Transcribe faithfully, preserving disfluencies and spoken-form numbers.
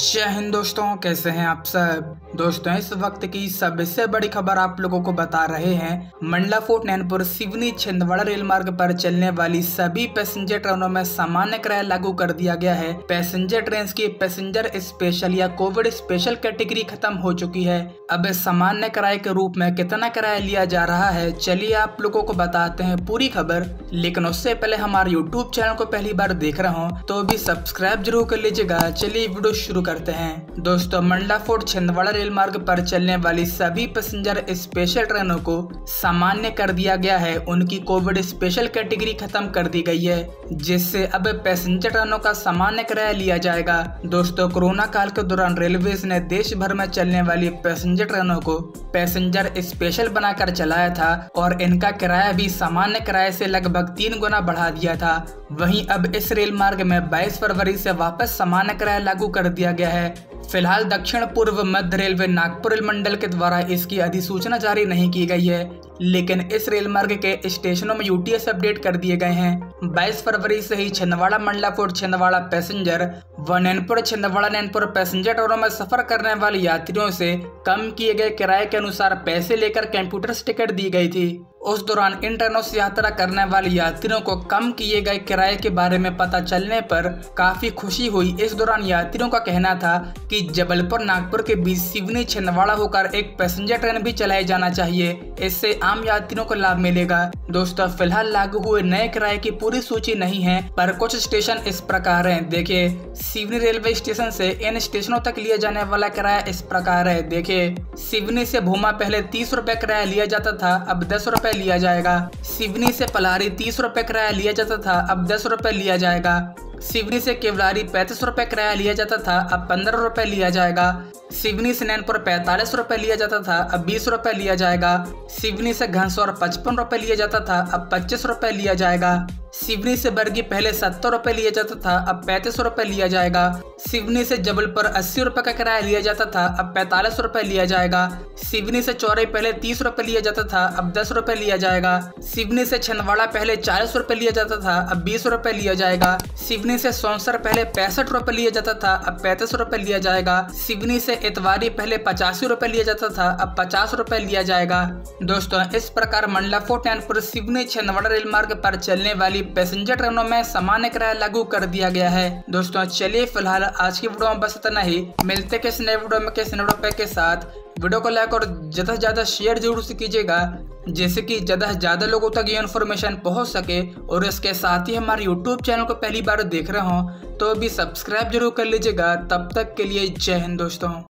जय हिंद दोस्तों, कैसे हैं आप सब। दोस्तों इस वक्त की सबसे बड़ी खबर आप लोगों को बता रहे हैं। मंडला फोर्ट नैनपुर सिवनी छिंदवाड़ा रेल मार्ग पर चलने वाली सभी पैसेंजर ट्रेनों में सामान्य किराया लागू कर दिया गया है। पैसेंजर ट्रेन की पैसेंजर स्पेशल या कोविड स्पेशल कैटेगरी खत्म हो चुकी है। अब सामान्य किराए के रूप में कितना किराया लिया जा रहा है, चलिए आप लोगों को बताते हैं पूरी खबर। लेकिन उससे पहले हमारे यूट्यूब चैनल को पहली बार देख रहा हूँ तो भी सब्सक्राइब जरूर कर लीजिएगा। चलिए वीडियो शुरू करते हैं। दोस्तों मंडला फोर्ट छिंदवाड़ा रेल मार्ग पर चलने वाली सभी पैसेंजर स्पेशल ट्रेनों को सामान्य कर दिया गया है। उनकी कोविड स्पेशल कैटेगरी खत्म कर दी गई है, जिससे अब पैसेंजर ट्रेनों का सामान्य किराया लिया जाएगा। दोस्तों कोरोना काल के दौरान रेलवेज ने देश भर में चलने वाली पैसेंजर ट्रेनों को पैसेंजर स्पेशल बनाकर चलाया था और इनका किराया भी सामान्य किराए से लगभग तीन गुना बढ़ा दिया था। वहीं अब इस रेल मार्ग में बाईस फरवरी से वापस सामान्य किराया लागू कर दिया गया है। फिलहाल दक्षिण पूर्व मध्य रेलवे नागपुर रेल मंडल के द्वारा इसकी अधिसूचना जारी नहीं की गई है, लेकिन इस रेल मार्ग के स्टेशनों में यूटीएस अपडेट कर दिए गए हैं। बाईस फरवरी से ही छिंदवाड़ा मंडला फोर्ट छिंदवाड़ा पैसेंजर व नैनपुर छिंदवाड़ा नैनपुर पैसेंजर ट्रेनों में सफर करने वाले यात्रियों से कम किए गए किराए के अनुसार पैसे लेकर कंप्यूटर टिकट दी गई थी। उस दौरान इन ट्रेनों से यात्रा करने वाले यात्रियों को कम किए गए किराए के बारे में पता चलने पर काफी खुशी हुई। इस दौरान यात्रियों का कहना था कि जबलपुर नागपुर के बीच सिवनी छिंदवाड़ा होकर एक पैसेंजर ट्रेन भी चलाई जाना चाहिए, इससे आम यात्रियों को लाभ मिलेगा। दोस्तों फिलहाल लागू हुए नए किराए की पूरी सूची नहीं है, पर कुछ स्टेशन इस प्रकार हैं। देखिए सिवनी रेलवे स्टेशन से इन स्टेशनों तक लिया जाने वाला किराया इस प्रकार है। देखिए सिवनी से भूमा पहले तीस रुपए किराया लिया जाता था, अब दस रुपए लिया जाएगा। सिवनी से पलारी तीस रुपए किराया लिया जाता था, अब दस रुपए लिया जाएगा। सिवनी से केवलारी पैंतीस रुपए किराया लिया जाता था, अब पंद्रह रुपए लिया जाएगा। सिवनी से नैनपुर पैंतालीस रुपए लिया जाता था, अब बीस रुपए लिया जाएगा। सिवनी से घनसौर पचपन रुपए लिया जाता था, अब पच्चीस रुपए लिया जाएगा। सिवनी से बरगी पहले सत्तर रुपए लिया जाता था, अब पैंतीस रुपए लिया जाएगा। सिवनी से जबलपुर अस्सी रुपए का किराया लिया जाता था, अब पैंतालीस रुपए लिया जाएगा। सिवनी से चौरई पहले तीस रुपए लिया जाता था, अब दस रुपए लिया जाएगा। सिवनी से छिंदवाड़ा पहले चालीस रुपए लिया जाता था, अब बीस रुपए लिया जाएगा। सिवनी से सौंसर पहले पैंसठ रुपए लिया जाता था, अब पैंतीस रुपए लिया जाएगा। सिवनी से इतवारी पहले पचासी रुपए लिया जाता था, अब पचास रुपए लिया जाएगा। दोस्तों इस प्रकार मंडला फोर्ट नैनपुर सिवनी छिंदवाड़ा रेल मार्ग पर चलने वाली पैसेंजर ट्रेनों में सामान्य किराया लागू कर दिया गया है। दोस्तों चलिए फिलहाल आज की वीडियो में बस इतना ही। मिलते किस नए वीडियो में किस नए टॉपिक के साथ। वीडियो को लाइक और ज्यादा से ज्यादा शेयर जरूर से कीजिएगा, जैसे कि ज्यादा से ज्यादा लोगों तक ये इन्फॉर्मेशन पहुंच सके। और इसके साथ ही हमारे यूट्यूब चैनल को पहली बार देख रहे हो तो भी सब्सक्राइब जरूर कर लीजिएगा। तब तक के लिए जय हिंद दोस्तों।